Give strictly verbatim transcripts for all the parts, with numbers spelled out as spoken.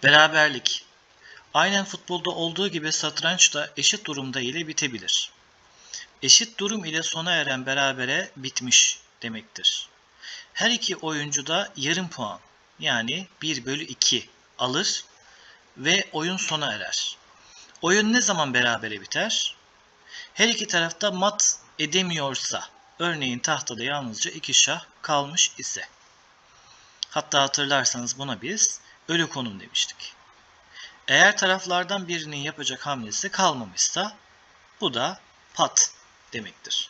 Beraberlik. Aynen futbolda olduğu gibi satrançta eşit durumda ile bitebilir. Eşit durum ile sona eren berabere bitmiş demektir. Her iki oyuncu da yarım puan yani bir bölü iki alır ve oyun sona erer. Oyun ne zaman berabere biter? Her iki tarafta mat edemiyorsa, örneğin tahtada yalnızca iki şah kalmış ise. Hatta hatırlarsanız buna biz ölü konum demiştik. Eğer taraflardan birinin yapacak hamlesi kalmamışsa bu da pat demektir.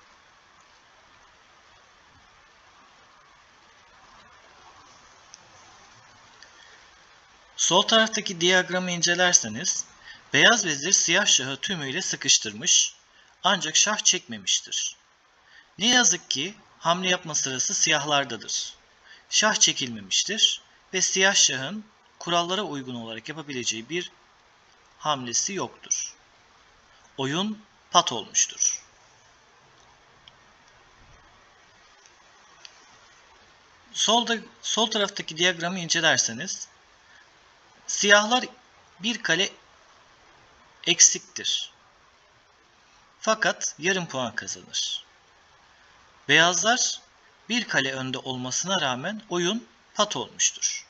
Sol taraftaki diyagramı incelerseniz beyaz vezir siyah şahı tümüyle sıkıştırmış ancak şah çekmemiştir. Ne yazık ki hamle yapma sırası siyahlardadır. Şah çekilmemiştir ve siyah şahın kurallara uygun olarak yapabileceği bir hamlesi yoktur. Oyun pat olmuştur. Solda, sol taraftaki diyagramı incelerseniz siyahlar bir kale eksiktir. Fakat yarım puan kazanır. Beyazlar bir kale önde olmasına rağmen oyun pat olmuştur.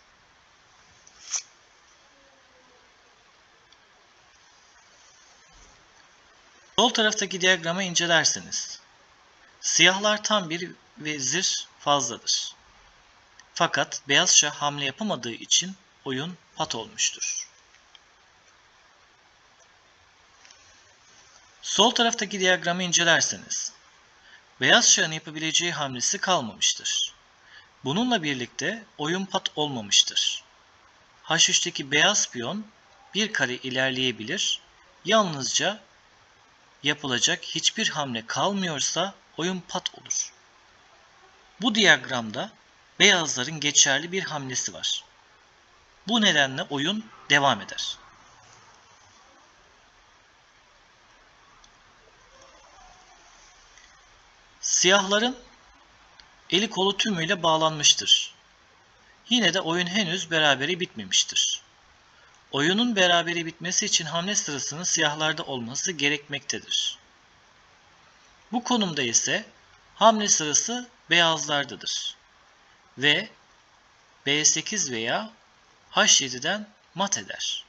Sol taraftaki diyagramı incelerseniz siyahlar tam bir vezir fazladır. Fakat beyaz şah hamle yapamadığı için oyun pat olmuştur. Sol taraftaki diyagramı incelerseniz beyaz şahın yapabileceği hamlesi kalmamıştır. Bununla birlikte oyun pat olmamıştır. H üç'teki beyaz piyon bir kare ilerleyebilir. Yalnızca yapılacak hiçbir hamle kalmıyorsa oyun pat olur. Bu diyagramda beyazların geçerli bir hamlesi var. Bu nedenle oyun devam eder. Siyahların eli kolu tümüyle bağlanmıştır. Yine de oyun henüz berabere bitmemiştir. Oyunun berabere bitmesi için hamle sırasının siyahlarda olması gerekmektedir. Bu konumda ise hamle sırası beyazlardadır ve B sekiz veya H yedi'den mat eder.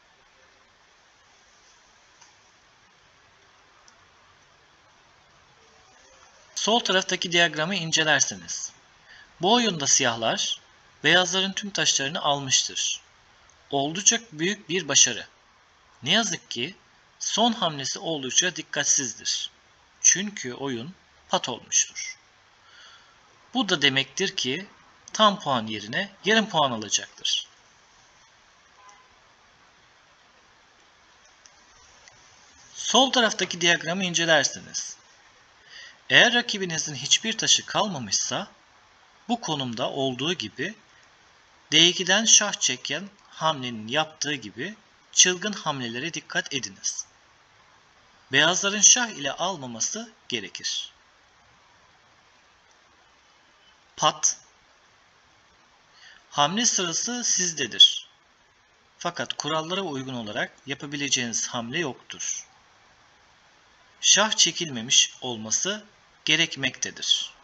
Sol taraftaki diyagramı incelerseniz bu oyunda siyahlar beyazların tüm taşlarını almıştır. Oldukça büyük bir başarı. Ne yazık ki son hamlesi oldukça dikkatsizdir. Çünkü oyun pat olmuştur. Bu da demektir ki tam puan yerine yarım puan alacaktır. Sol taraftaki diyagramı incelerseniz eğer rakibinizin hiçbir taşı kalmamışsa bu konumda olduğu gibi D iki'den şah çeken hamlenin yaptığı gibi çılgın hamlelere dikkat ediniz. Beyazların şah ile almaması gerekir. Pat. Hamle sırası sizdedir. Fakat kurallara uygun olarak yapabileceğiniz hamle yoktur. Şah çekilmemiş olması gerekmektedir.